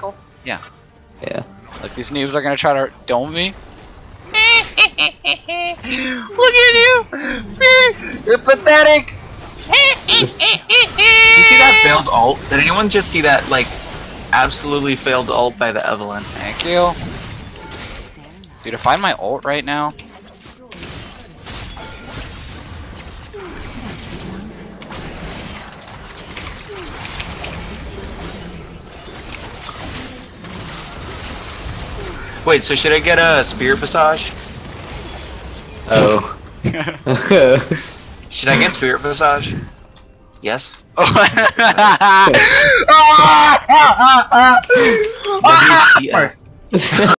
circle? Yeah. Yeah. Like these noobs are gonna try to dome me. Look at you! You're pathetic! Did you see that failed ult? Did anyone just see that, like, absolutely failed ult by the Evelyn? Thank you. Dude, to find my ult right now. Wait, so should I get a Spirit Passage? Oh. Should I get Spirit Passage? Yes? Oh. WTF.